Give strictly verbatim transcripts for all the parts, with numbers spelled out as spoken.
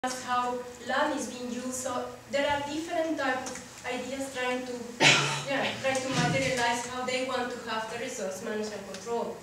how land is being used. So there are different types of ideas trying to, yeah, trying to materialize how they want to have the resource management control.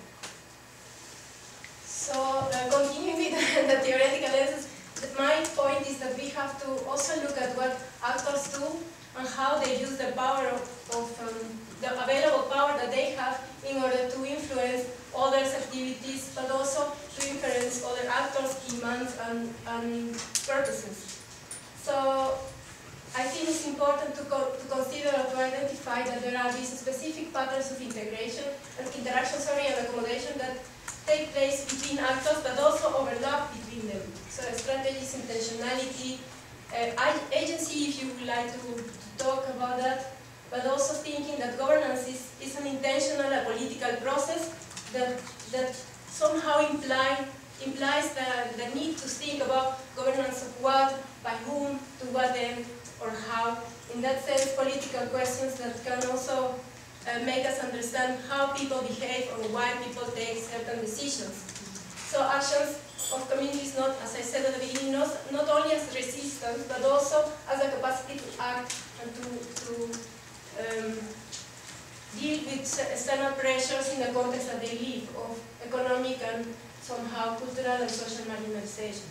So uh, continuing with the theoretical analysis, my point is that we have to also look at what actors do and how they use the power of, of um, the available power that they have in order to influence others' activities, but also to influence other actors' demands and, and purposes. So I think it's important to, co to consider or to identify that there are these specific patterns of integration and interaction, sorry, and accommodation that take place between actors, but also overlap between them. So strategies, intentionality, uh, agency, if you would like to, to talk about that, but also thinking that governance is, is an intentional and political process that, that somehow imply, implies the, the need to think about governance of what, by whom, to what end, or how. In that sense, political questions that can also uh, make us understand how people behave or why people take certain decisions. So actions of communities, not, as I said at the beginning, not, not only as resistance, but also as a capacity to act and to, to um, deal with external pressures in the context that they live, of economic and somehow cultural and social marginalization.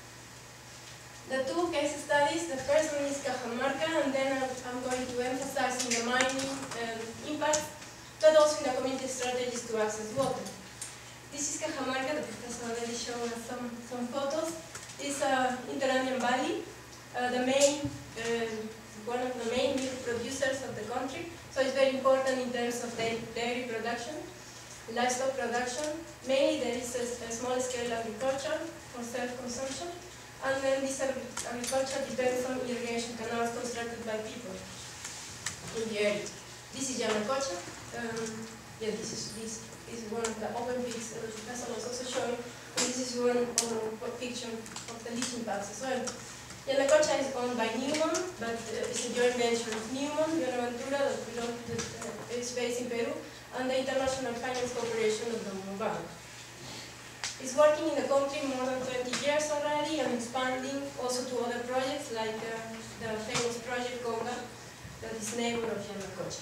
The two case studies, the first one is Cajamarca, and then I'm going to emphasize in the mining um, impact, but also in the community strategies to access water. This is Cajamarca, the professor already showed us some, some photos. It's an Interandean valley, uh, the main, uh, one of the main milk producers of the country, so it's very important in terms of dairy production, livestock production. Mainly there is a, a small-scale agriculture for self-consumption, and then this agriculture depends on irrigation canals constructed by people in the area. This is Yanacocha. Um, yeah, this is this is one of the open pits that the professor was also showing. And this is one uh, picture of the leaching pads as well. Yanacocha is owned by Newman, but uh, it's a joint venture of Newman, Buenaventura, that belongs to the, uh, is based in Peru, and the International Finance Corporation of the Mobile. It's working in the country more than twenty years already and expanding also to other projects like uh, the famous project Conga that is neighbor of Yanacocha,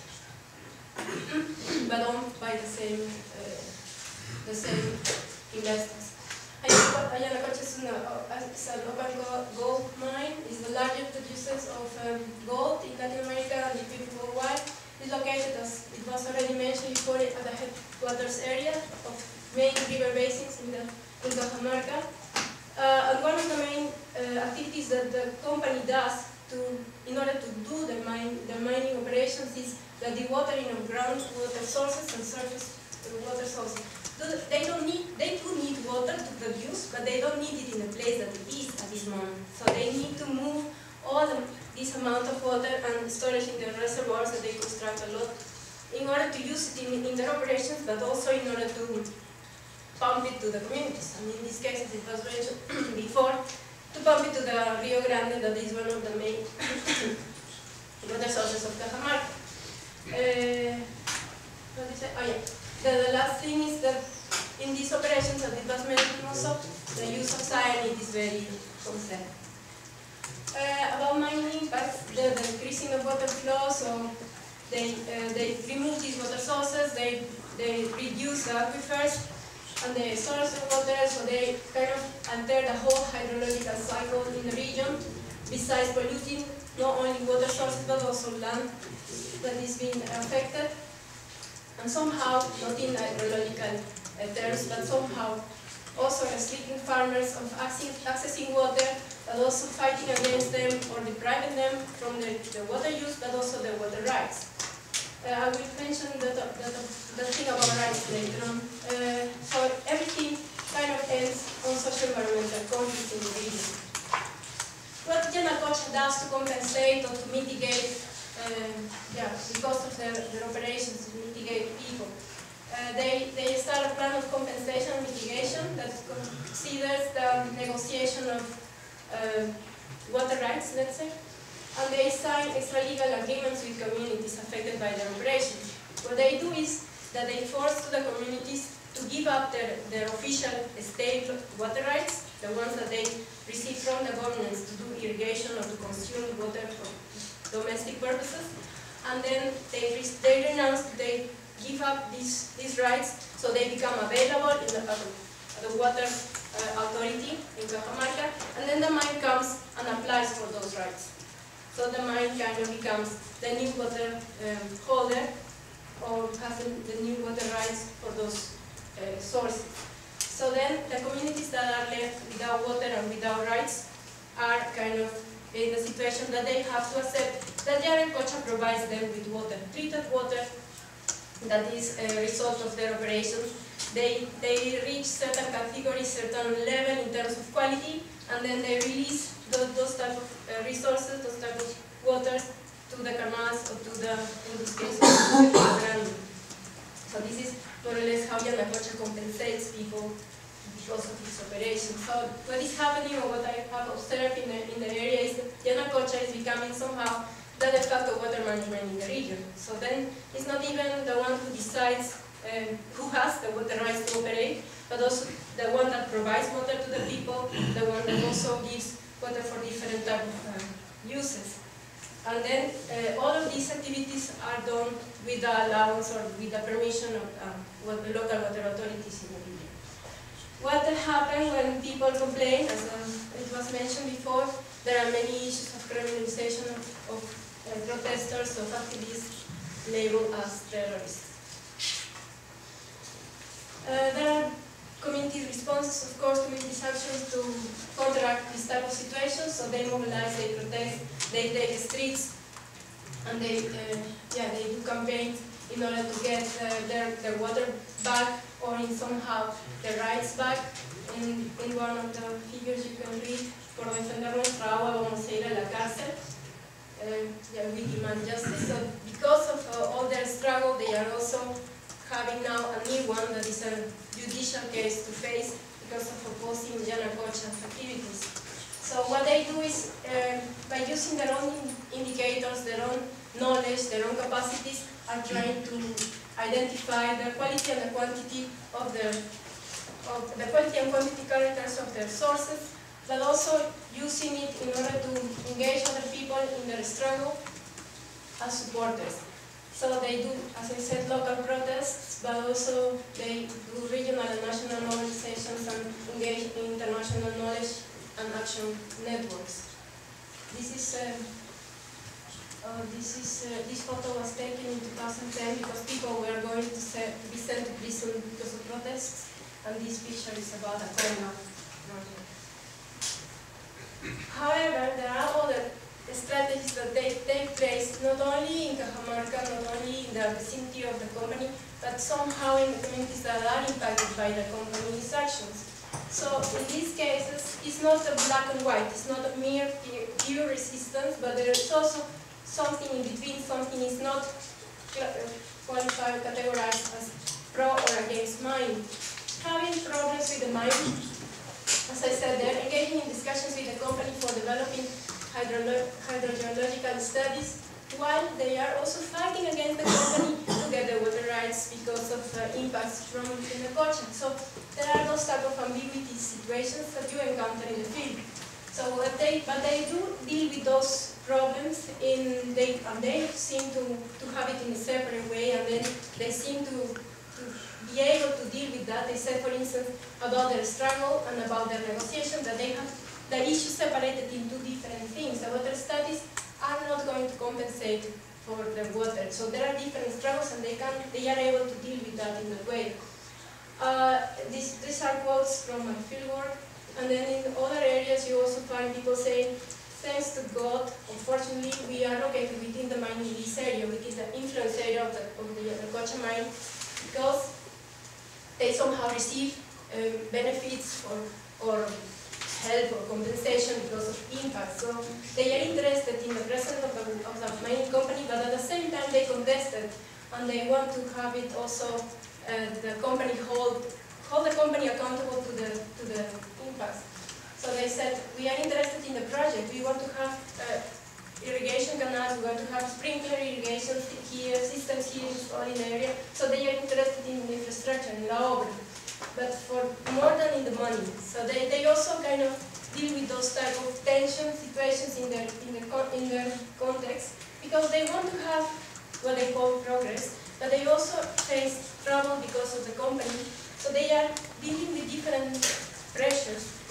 but owned by the same, uh, the same investors. Yanacocha is an, uh, is an open gold mine. It's the largest producers of um, gold in Latin America and even worldwide. It's located, as it was already mentioned before, at the headquarters area of main river basins in, the, in Cajamarca. Uh, and one of the main uh, activities that the company does to, in order to do the, mine, the mining operations is the dewatering of groundwater sources and surface water sources. They don't need, they do need water to produce, but they don't need it in the place that it is at this moment. So they need to move all the, this amount of water and storage in the reservoirs that they construct a lot in order to use it in, in their operations, but also in order to pump it to the communities. And in this case, as it was mentioned before, to pump it to the Rio Grande, that is one of the main water sources of Cajamarca. Uh, what did I say? Oh yeah. The, the last thing is that in these operations, as it was mentioned also, the use of cyanide is very concerned. Uh, about mining, but the, the increasing of water flow, so they, uh, they remove these water sources, they, they reduce the aquifers and the source of water, so they kind of alter the whole hydrological cycle in the region, besides polluting not only water sources but also land that is being affected. And somehow, not in hydrological uh, terms, but somehow also restricting farmers of accessing water, but also fighting against them or depriving them from the, the water use, but also their water rights. Uh, I will mention the, the, the, the thing about rights later on. Uh, so everything kind of ends on social environmental conflicts in the region. What Yanacocha does to compensate or to mitigate uh, yeah, because of their, their operations to mitigate people. Uh, they, they start a plan of compensation and mitigation that considers the negotiation of uh, water rights, let's say, and they sign extralegal agreements with communities affected by their operations. What they do is that they force the communities to give up their, their official state water rights, the ones that they receive from the governments to do irrigation or to consume water for domestic purposes, and then they, they renounce, they give up these, these rights, so they become available in the, uh, the water uh, authority in Cajamarca, and then the mine comes and applies for those rights. So the mine kind of becomes the new water um, holder, or has the new water rights for those uh, sources. So then the communities that are left without water and without rights are kind of in the situation that they have to accept that Yanacocha provides them with water, treated water, that is a result of their operations. They, they reach certain categories, certain level in terms of quality, and then they release those, those type of uh, resources, those type of waters to the canals or to the, in this case, to the ground. So this is more or less how Yanacocha compensates people because of its operation. So what is happening, or what I have observed in the, in the area, is that Yanacocha is becoming somehow the de facto water management in the region. So then it's not even the one who decides um, who has the water rights to operate, but also the one that provides water to the people, the one that also gives water for different type of um, uses. And then uh, all of these activities are done with the allowance or with the permission of um, what the local water authorities in the region. What happens when people complain, as um, it was mentioned before, there are many issues of criminalization of, of uh, protesters, of activists labeled as terrorists. Uh, there are community responses, of course, community actions to counteract this type of situations. So they mobilize, they protest, they take streets, and they, uh, yeah, they do campaigns in order to get uh, their, their water back, or in somehow their rights back. In, in one of the figures you can read, por defender nuestra agua vamos a ir a la cárcel. Uh, yeah, we demand justice. So because of uh, all their struggle, they are also having now a new one that is a judicial case to face because of opposing Yanacocha's activities. So what they do is, uh, by using their own indicators, their own knowledge, their own capacities, are trying to identify the quality and the quantity of their, of the quality and quantity characters of their sources, but also using it in order to engage other people in their struggle as supporters. So they do, as I said, local protests, but also they do regional and national mobilizations and engage in international knowledge and action networks. This is uh, uh, this is uh, this photo was taken in two thousand ten because people were going to, set, to be sent to prison because of protests, and this picture is about a coma project. However, there are other strategies that they take place not only in Cajamarca, not only in the vicinity of the company, but somehow in the communities that are impacted by the company's actions. So in these cases, it's not a black and white, it's not a mere pure resistance, but there is also something in between. Something is not qualified, categorized as pro or against mining. Having problems with the mining, as I said, they're engaging in discussions with the company for developing hydrolo hydrogeological studies, while they are also fighting against the company to get the water rights because of uh, impacts from Yanacocha. So there are those type of ambiguity situations that you encounter in the field. So what they, but they do deal with those problems in they and they seem to, to have it in a separate way, and then they seem to, to be able to deal with that. They said, for instance, about their struggle and about their negotiation, that they have the issue separated into different things. The water studies are not going to compensate for the water. So there are different struggles, and they can they are able to deal with that in that way. Uh, these, these are quotes from my fieldwork. And then in other areas you also find people saying, thanks to God, unfortunately, we are located within the mining lease area, within the influence area of the, of the Yanacocha mine, because they somehow receive um, benefits or, or help or compensation because of impact. So they are interested in the presence of the, of the mining company, but at the same time they contested, and they want to have it also, uh, the company hold, hold the company accountable to the, to the impacts. So they said, we are interested in the project, we want to have uh, irrigation canals, we want to have sprinkler irrigation here, systems here installed in the area, so they are interested in the infrastructure, in the obra, but for more than in the money. So they, they also kind of deal with those type of tension situations in their, in their, in their context, because they want to have what they call progress, but they also face trouble because of the company, so they are dealing with different pressures.